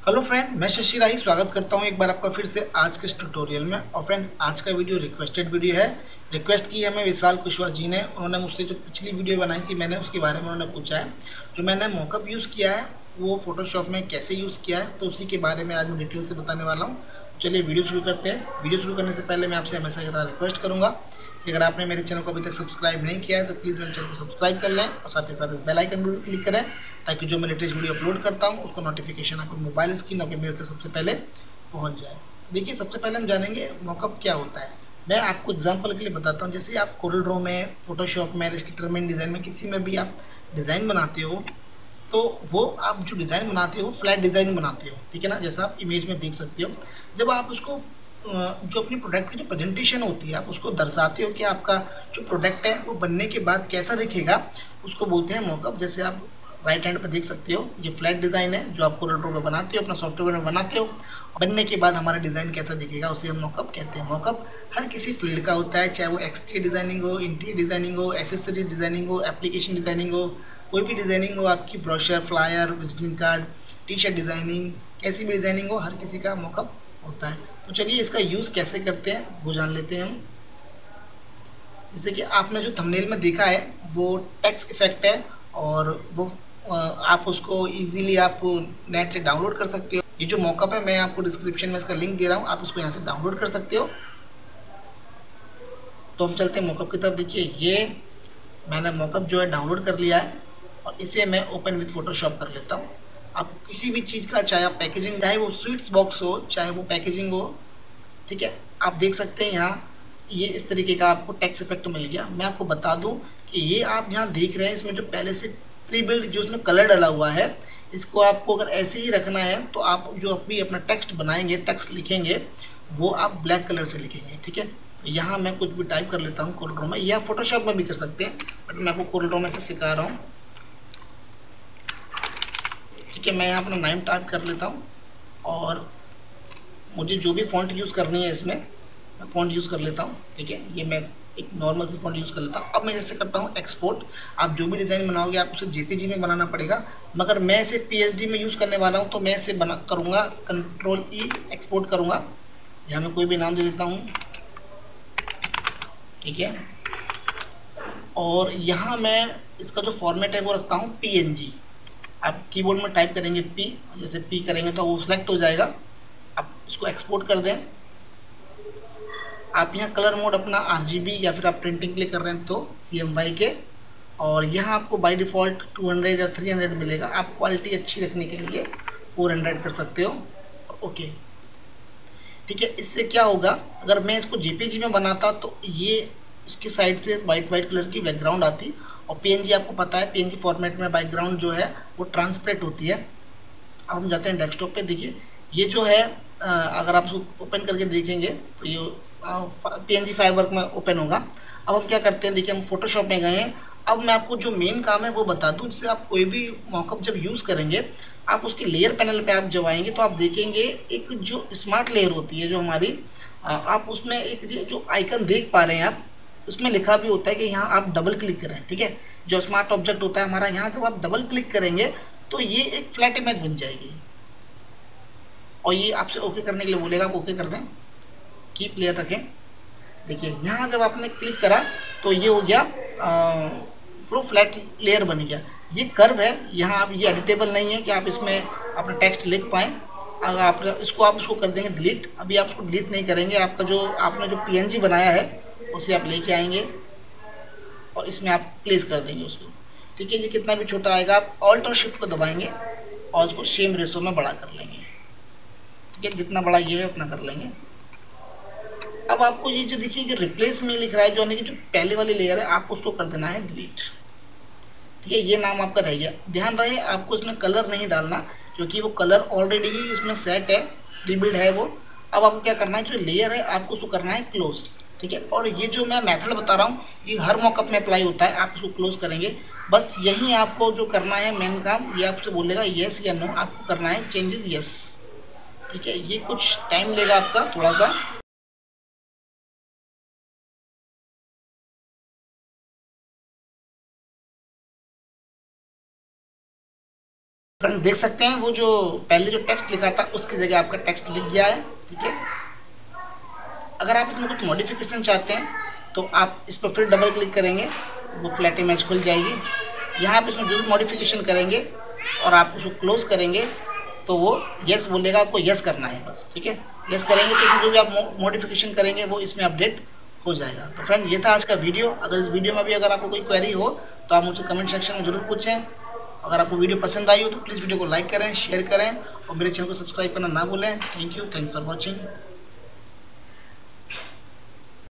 Hello friend, मैं शशि राही स्वागत करता हूं एक बार आपका फिर से आज के इस ट्यूटोरियल में। और फ्रेंड्स, आज का वीडियो रिक्वेस्टेड वीडियो है। रिक्वेस्ट की है हमें विशाल कुशवाहा जी ने। उन्होंने मुझसे जो पिछली वीडियो बनाई थी मैंने उसके बारे में उन्होंने पूछा है। जो मैंने मॉकअप यूज़ किया है वो फोटोशॉप में कैसे यूज़ किया है, तो उसी के बारे में आज मैं डिटेल से बताने वाला हूँ। चलिए वीडियो शुरू करते हैं। वीडियो शुरू करने से पहले मैं आपसे हमेशा की तरह रिक्वेस्ट करूँगा कि अगर आपने मेरे चैनल को अभी तक सब्सक्राइब नहीं किया है तो प्लीज़ मेरे चैनल को सब्सक्राइब कर लें और साथ ही साथ इस बेल आइकन पर भी क्लिक करें, ताकि जो मैं लेटेस्ट वीडियो अपलोड करता हूँ उसको नोटिफिकेशन आपको मोबाइल स्क्रीन आपके मेल तक सबसे पहले पहुँच जाए। देखिए, सबसे पहले हम जानेंगे मॉकअप क्या होता है। मैं आपको एग्जांपल के लिए बताता हूँ। जैसे आप कोरल ड्रॉ में, फोटोशॉप में, इलस्ट्रेटर में, डिज़ाइन में, किसी में भी आप डिज़ाइन बनाते हो तो वो आप जो डिज़ाइन बनाते हो फ्लैट डिज़ाइन बनाते हो, ठीक है ना। जैसा आप इमेज में देख सकते हो। जब आप उसको जो अपनी प्रोडक्ट की जो प्रेजेंटेशन होती है आप उसको दर्शाते हो कि आपका जो प्रोडक्ट है वो बनने के बाद कैसा दिखेगा, उसको बोलते हैं मॉकअप। जैसे आप राइट हैंड पर देख सकते हो, ये फ्लैट डिज़ाइन है जो आप कोरल ड्रॉ में बनाते हो, अपना सॉफ्टवेयर में बनाते हो। बनने के बाद हमारा डिज़ाइन कैसा दिखेगा उसे हम मॉकअप कहते हैं। मॉकअप हर किसी फील्ड का होता है, चाहे वो एक्सटीरियर डिज़ाइनिंग हो, इंटीरियर डिज़ाइनिंग हो, एसेसरी डिज़ाइनिंग हो, एप्लीकेशन डिज़ाइनिंग हो, कोई भी डिज़ाइनिंग हो, आपकी brochure, flyer, visiting card, T shirt designing, कैसी भी डिज़ाइनिंग हो, हर किसी का मॉकअप होता है। तो चलिए इसका यूज़ कैसे करते हैं वो जान लेते हैं हम। जैसे कि आपने जो थंबनेल में देखा है वो टेक्स्ट इफेक्ट है, और वो आप उसको इजीली आप नेट से डाउनलोड कर सकते हो। ये जो मॉकअप है मैं आपको डिस्क्रिप्शन में इसका लिंक दे रहा हूँ, आप उसको यहाँ से डाउनलोड कर सकते हो। तो हम चलते हैं मॉकअप की तरफ। देखिए, ये मैंने मॉकअप जो है डाउनलोड कर लिया है और इसे मैं ओपन विद फोटोशॉप कर लेता हूँ। आप किसी भी चीज़ का, चाहे आप पैकेजिंग, चाहे वो स्वीट्स बॉक्स हो, चाहे वो पैकेजिंग हो, ठीक है। आप देख सकते हैं यहाँ ये इस तरीके का आपको टेक्स्ट इफेक्ट मिल गया। मैं आपको बता दूं कि ये आप यहाँ देख रहे हैं इसमें जो पहले से प्री बिल्ड जो उसमें कलर डला हुआ है, इसको आपको अगर ऐसे ही रखना है तो आप जो अभी अपना टेक्स्ट बनाएंगे, टेक्स्ट लिखेंगे, वो आप ब्लैक कलर से लिखेंगे, ठीक है। यहाँ मैं कुछ भी टाइप कर लेता हूँ कोरल ड्रॉ में, या फोटोशॉप में भी कर सकते हैं, बट मैं आपको कोरल ड्रॉ में से सिखा रहा हूँ, ठीक है। मैं यहाँ अपना नाम टाइप कर लेता हूँ और मुझे जो भी फ़ॉन्ट यूज़ करनी है इसमें मैं फ़ॉन्ट यूज़ कर लेता हूँ, ठीक है। ये मैं एक नॉर्मल सी फ़ॉन्ट यूज़ कर लेता हूँ। अब मैं जैसे करता हूँ एक्सपोर्ट। आप जो भी डिज़ाइन बनाओगे आप उसे जेपीजी में बनाना पड़ेगा, मगर मैं इसे पीएसडी में यूज़ करने वाला हूँ, तो मैं इसे बना करूँगा कंट्रोल ई एक्सपोर्ट करूँगा। यहाँ मैं कोई भी नाम दे देता हूँ, ठीक है। और यहाँ मैं इसका जो फॉर्मेट है वो रखता हूँ पीएनजी। आप कीबोर्ड में टाइप करेंगे पी, जैसे पी करेंगे तो वो सिलेक्ट हो जाएगा। आप इसको एक्सपोर्ट कर दें। आप यहाँ कलर मोड अपना आरजीबी या फिर आप प्रिंटिंग के लिए कर रहे हैं तो CMY के, और यहाँ आपको बाय डिफ़ॉल्ट 200 या 300 मिलेगा। आप क्वालिटी अच्छी रखने के लिए 400 कर सकते हो, ओके, ठीक है। इससे क्या होगा, अगर मैं इसको जेपीजी में बनाता तो ये इसकी साइड से वाइट वाइट कलर की बैकग्राउंड आती, और पीएनजी आपको पता है पीएनजी फॉर्मेट में बैकग्राउंड जो है वो ट्रांसपेरेंट होती है। अब हम जाते हैं डेस्कटॉप पे। देखिए, ये जो है अगर आप उसको ओपन करके देखेंगे तो ये पीएनजी फाइल वर्क में ओपन होगा। अब हम क्या करते हैं, देखिए हम फोटोशॉप में गए हैं। अब मैं आपको जो मेन काम है वो बता दूं, जिससे आप कोई भी मॉकअप जब यूज़ करेंगे, आप उसके लेयर पैनल पे आप जब आएंगे तो आप देखेंगे एक जो स्मार्ट लेयर होती है जो हमारी, आप उसमें एक जो आइकन देख पा रहे हैं आप, उसमें लिखा भी होता है कि यहाँ आप डबल क्लिक करें, ठीक है। जो स्मार्ट ऑब्जेक्ट होता है हमारा, यहाँ जब आप डबल क्लिक करेंगे तो ये एक फ्लैट इमेज बन जाएगी, और ये आपसे ओके करने के लिए बोलेगा, आप ओके कर दें, कीप लेयर रखें। देखिए, यहाँ जब आपने क्लिक करा तो ये हो गया पूरा फ्लैट लेयर बन गया। ये कर्व है, यहाँ आप ये एडिटेबल नहीं है कि आप इसमें अपना टेक्स्ट लिख पाएँ। अगर आप इसको कर देंगे डिलीट, अभी आप इसको डिलीट नहीं करेंगे, आपका जो आपने जो पीएनजी बनाया है उसे आप लेके आएंगे और इसमें आप प्लेस कर देंगे उसको, ठीक है। ये कितना भी छोटा आएगा आप ऑल्ट और शिफ्ट को दबाएंगे और उसको सेम रेशो में बड़ा कर लेंगे, ठीक है। जितना बड़ा ये है उतना कर लेंगे। अब आपको ये जो देखिए जो रिप्लेस में लिख रहा है, जो यानी कि जो पहले वाली लेयर है, आपको उसको कर देना है डिलीट, ठीक है। ये नाम आपका रह गया। ध्यान रहे आपको इसमें कलर नहीं डालना, क्योंकि वो कलर ऑलरेडी ही इसमें सेट है, प्रीबिल्ड है वो। अब आपको क्या करना है, जो लेयर है आपको उसको करना है क्लोज, ठीक है। और ये जो मैं मेथड बता रहा हूँ ये हर मॉकअप में अप्लाई होता है। आप इसको क्लोज करेंगे, बस यही आपको जो करना है मेन काम। ये आपसे बोलेगा येस या नो, आपको करना है चेंजेस येस, ठीक है। ये कुछ टाइम लेगा आपका थोड़ा सा। फ्रेंड देख सकते हैं वो जो पहले जो टेक्स्ट लिखा था उसकी जगह आपका टेक्स्ट लिख गया है। ठीक है, अगर आप इसमें कुछ मॉडिफिकेशन चाहते हैं तो आप इस पर फिर डबल क्लिक करेंगे, वो फ्लैट इमेज खुल जाएगी। यहाँ आप इसमें जो भी मॉडिफिकेशन करेंगे और आप उसको क्लोज करेंगे तो वो यस बोलेगा, आपको यस करना है बस। ठीक है, यस करेंगे तो जो भी आप मॉडिफिकेशन करेंगे वो इसमें अपडेट हो जाएगा। तो फ्रेंड ये था आज का वीडियो। अगर इस वीडियो में भी अगर आपको कोई क्वेरी हो तो आप मुझे कमेंट सेक्शन में ज़रूर पूछें। अगर आपको वीडियो पसंद आई हो तो प्लीज़ वीडियो को लाइक करें, शेयर करें और मेरे चैनल को सब्सक्राइब करना ना भूलें। Thank you, thanks for watching.